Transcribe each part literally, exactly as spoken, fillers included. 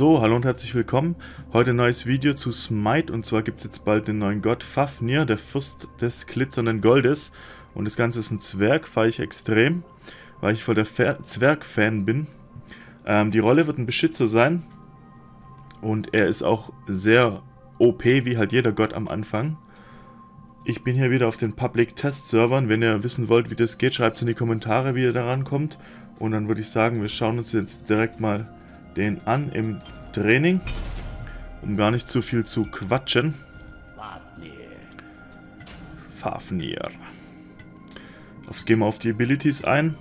So, hallo und herzlich willkommen. Heute ein neues Video zu Smite und zwar gibt es jetzt bald den neuen Gott Fafnir, der Fürst des glitzernden Goldes. Und das Ganze ist ein Zwerg, feiere ich extrem, weil ich voll der Zwerg-Fan bin. Ähm, die Rolle wird ein Beschützer sein und er ist auch sehr O P, wie halt jeder Gott am Anfang. Ich bin hier wieder auf den Public Test Servern. Wenn ihr wissen wollt, wie das geht, schreibt es in die Kommentare, wie ihr da rankommt. Und dann würde ich sagen, wir schauen uns jetzt direkt mal den an im Training, um gar nicht zu viel zu quatschen. Fafnir. Oft gehen wir auf die Abilities ein.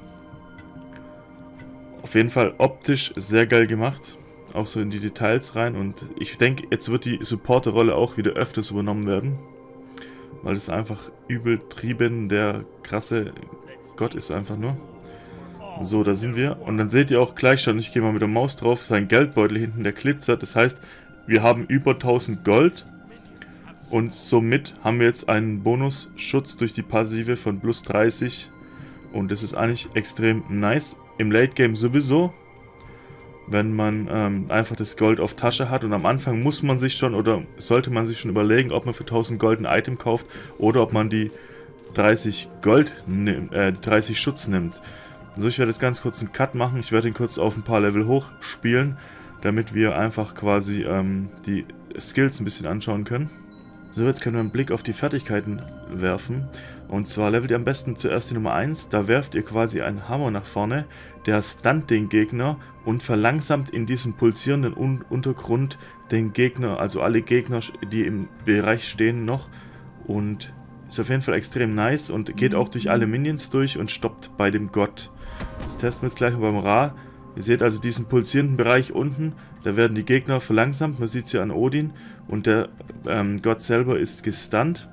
Auf jeden Fall optisch sehr geil gemacht. Auch so in die Details rein. Und ich denke, jetzt wird die Supporter-Rolle auch wieder öfters übernommen werden. Weil es einfach übeltrieben der krasse Gott ist einfach nur. So, da sind wir. Und dann seht ihr auch gleich schon, ich gehe mal mit der Maus drauf, sein Geldbeutel hinten, der glitzert. Das heißt, wir haben über tausend Gold. Und somit haben wir jetzt einen Bonusschutz durch die Passive von plus dreißig. Und das ist eigentlich extrem nice. Im Late Game sowieso. Wenn man ähm, einfach das Gold auf Tasche hat. Und am Anfang muss man sich schon oder sollte man sich schon überlegen, ob man für tausend Gold ein Item kauft. Oder ob man die dreißig Gold, äh, die dreißig Schutz nimmt. So, ich werde jetzt ganz kurz einen Cut machen. Ich werde ihn kurz auf ein paar Level hoch spielen, damit wir einfach quasi ähm, die Skills ein bisschen anschauen können. So, jetzt können wir einen Blick auf die Fertigkeiten werfen. Und zwar levelt ihr am besten zuerst die Nummer eins. Da werft ihr quasi einen Hammer nach vorne. Der stunt den Gegner und verlangsamt in diesem pulsierenden Un Untergrund den Gegner, also alle Gegner, die im Bereich stehen noch. Und ist auf jeden Fall extrem nice und geht auch durch alle Minions durch und stoppt bei dem Gott. Das testen wir jetzt gleich mal beim Ra. Ihr seht also diesen pulsierenden Bereich unten, da werden die Gegner verlangsamt, man sieht es hier an Odin und der ähm, Gott selber ist gestunt.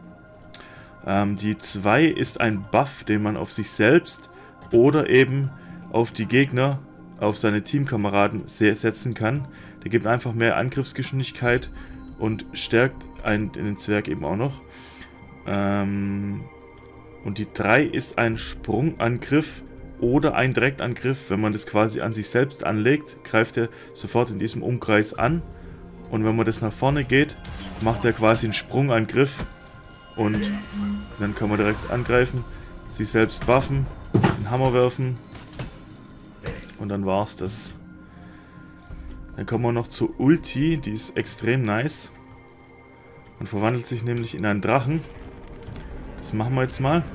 Ähm, die zwei ist ein Buff, den man auf sich selbst oder eben auf die Gegner, auf seine Teamkameraden setzen kann. Der gibt einfach mehr Angriffsgeschwindigkeit und stärkt einen, den Zwerg eben auch noch. Ähm, und die drei ist ein Sprungangriff oder ein Direktangriff. Wenn man das quasi an sich selbst anlegt, greift er sofort in diesem Umkreis an. Und wenn man das nach vorne geht, macht er quasi einen Sprungangriff. Und dann kann man direkt angreifen, sich selbst buffen, einen Hammer werfen. Und dann war's das. Dann kommen wir noch zur Ulti, die ist extrem nice. Man verwandelt sich nämlich in einen Drachen. Das machen wir jetzt mal.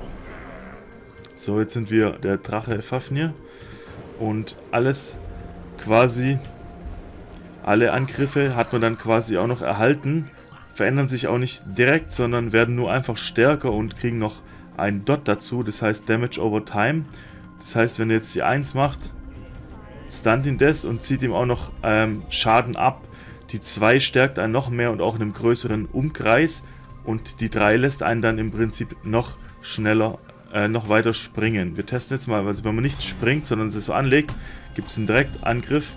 So, jetzt sind wir der Drache Fafnir. Und alles quasi, alle Angriffe hat man dann quasi auch noch erhalten. Verändern sich auch nicht direkt, sondern werden nur einfach stärker und kriegen noch einen Dot dazu. Das heißt Damage over Time. Das heißt, wenn ihr jetzt die eins macht, stunt ihn das und zieht ihm auch noch ähm, Schaden ab. Die zwei stärkt einen noch mehr und auch in einem größeren Umkreis. Und die drei lässt einen dann im Prinzip noch schneller, äh, noch weiter springen. Wir testen jetzt mal, also wenn man nicht springt, sondern es so anlegt, gibt es einen Direktangriff.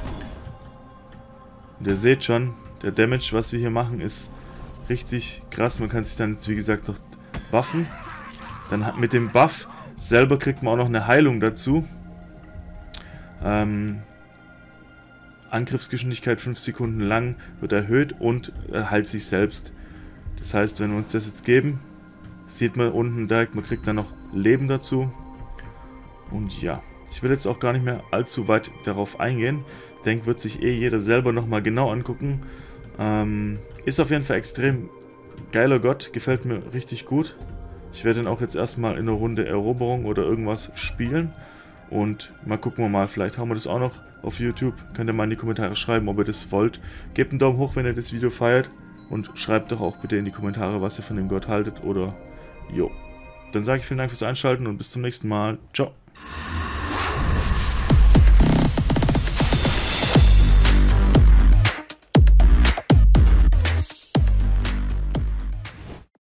Und ihr seht schon, der Damage, was wir hier machen, ist richtig krass. Man kann sich dann jetzt, wie gesagt, noch buffen. Dann hat mit dem Buff selber kriegt man auch noch eine Heilung dazu. Ähm... Angriffsgeschwindigkeit fünf Sekunden lang wird erhöht und heilt sich selbst. Das heißt, wenn wir uns das jetzt geben, sieht man unten direkt, man kriegt dann noch Leben dazu. Und ja, ich will jetzt auch gar nicht mehr allzu weit darauf eingehen. Ich denke, wird sich eh jeder selber nochmal genau angucken. Ähm, ist auf jeden Fall extrem geiler Gott, gefällt mir richtig gut. Ich werde ihn auch jetzt erstmal in einer Runde Eroberung oder irgendwas spielen. Und mal gucken wir mal, vielleicht haben wir das auch noch auf YouTube. Könnt ihr mal in die Kommentare schreiben, ob ihr das wollt. Gebt einen Daumen hoch, wenn ihr das Video feiert. Und schreibt doch auch bitte in die Kommentare, was ihr von dem Gott haltet. Oder jo. Dann sage ich vielen Dank fürs Einschalten und bis zum nächsten Mal. Ciao.